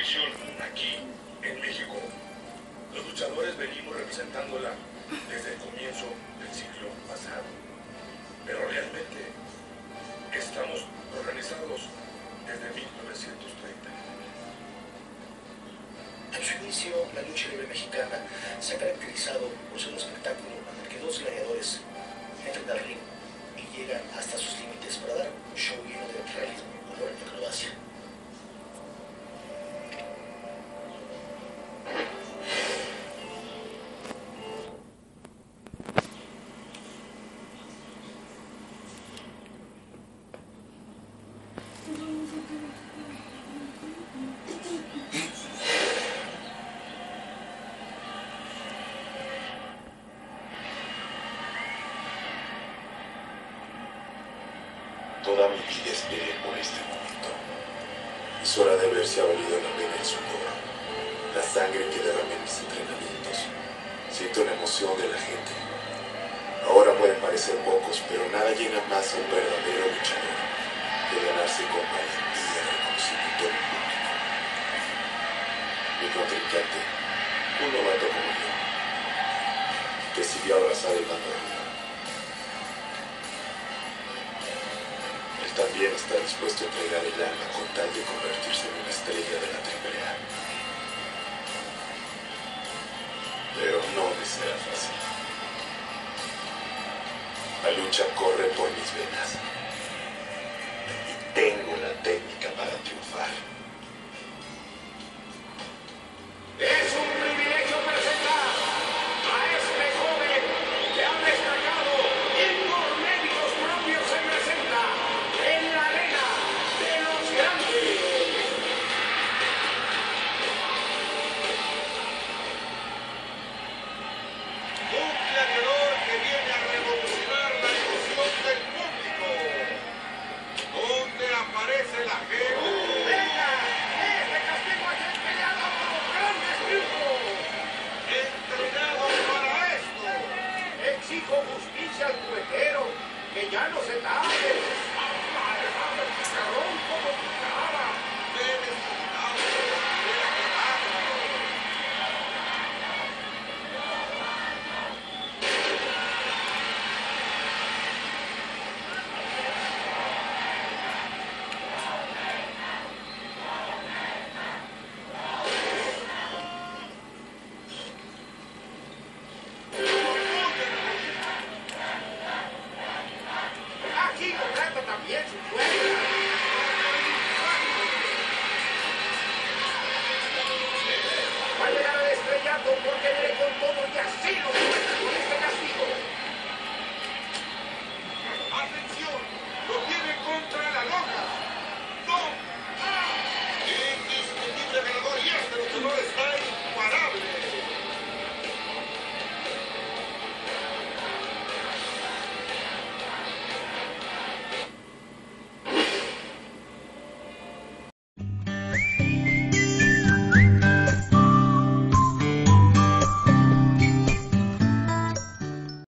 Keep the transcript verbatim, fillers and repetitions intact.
tradición aquí, en México. Los luchadores venimos representándola desde el comienzo del siglo pasado. Pero realmente estamos organizados desde mil novecientos treinta. En su inicio, la lucha libre mexicana se ha caracterizado por ser un espectáculo en el que dos gladiadores entran al ring y llegan hasta sus límites para dar un show lleno de realismo, color y acrobacia. Toda mi vida esperé por este momento. Es hora de ver si ha valido la pena el sudor, la sangre que derramé en mis entrenamientos. Siento la emoción de la gente. Ahora pueden parecer pocos, pero nada llena más a un verdadero luchador que ganarse con valentía y reconocimiento del público. Mi contrincante, un novato como yo, decidió abrazar el mando arriba. También está dispuesto a entregar el alma con tal de convertirse en una estrella de la triple A. Pero no me será fácil. La lucha corre por mis venas.